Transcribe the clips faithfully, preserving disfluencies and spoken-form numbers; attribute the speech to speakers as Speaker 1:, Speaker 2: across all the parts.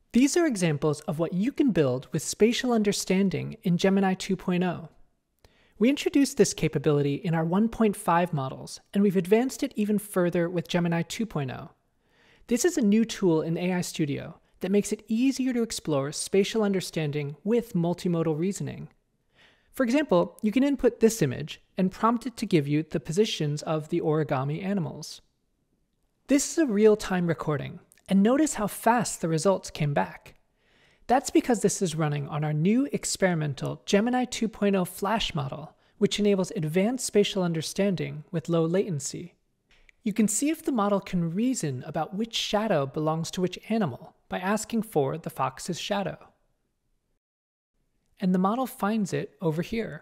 Speaker 1: These are examples of what you can build with spatial understanding in Gemini two point oh. We introduced this capability in our one point five models, and we've advanced it even further with Gemini two point oh. This is a new tool in A I Studio that makes it easier to explore spatial understanding with multimodal reasoning. For example, you can input this image and prompt it to give you the positions of the origami animals. This is a real-time recording, and notice how fast the results came back. That's because this is running on our new experimental Gemini two point oh Flash model, which enables advanced spatial understanding with low latency. You can see if the model can reason about which shadow belongs to which animal by asking for the fox's shadow. And the model finds it over here.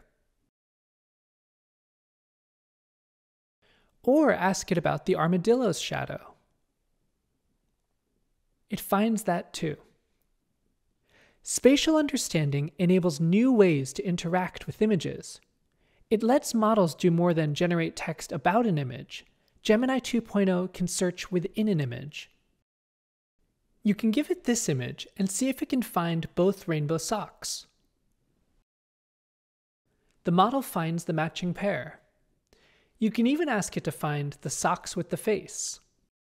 Speaker 1: Or ask it about the armadillo's shadow. It finds that too. Spatial understanding enables new ways to interact with images. It lets models do more than generate text about an image. Gemini two point oh can search within an image. You can give it this image and see if it can find both rainbow socks. The model finds the matching pair. You can even ask it to find the socks with the face.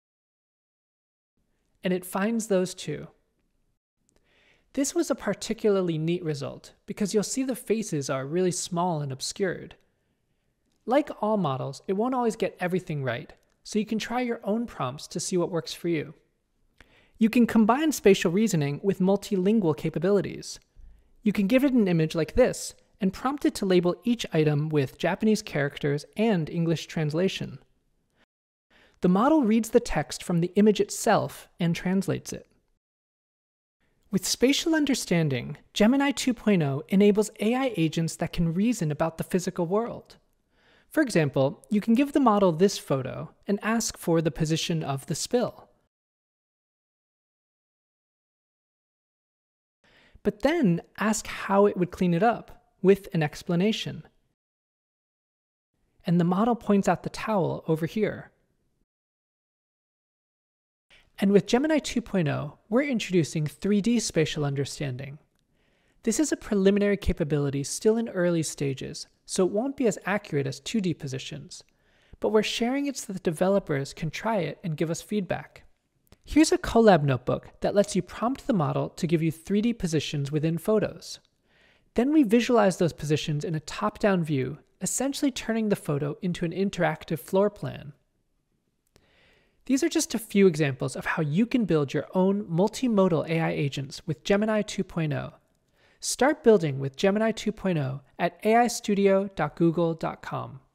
Speaker 1: And it finds those too. This was a particularly neat result because you'll see the faces are really small and obscured. Like all models, it won't always get everything right, so you can try your own prompts to see what works for you. You can combine spatial reasoning with multilingual capabilities. You can give it an image like this and prompt it to label each item with Japanese characters and English translation. The model reads the text from the image itself and translates it. With spatial understanding, Gemini two point oh enables A I agents that can reason about the physical world. For example, you can give the model this photo and ask for the position of the spill. But then ask how it would clean it up, with an explanation. And the model points out the towel over here. And with Gemini two point oh, we're introducing three D spatial understanding. This is a preliminary capability still in early stages, so it won't be as accurate as two D positions, but we're sharing it so that developers can try it and give us feedback. Here's a Colab notebook that lets you prompt the model to give you three D positions within photos. Then we visualize those positions in a top-down view, essentially turning the photo into an interactive floor plan. These are just a few examples of how you can build your own multimodal A I agents with Gemini two point oh. Start building with Gemini two point oh at A I studio dot google dot com.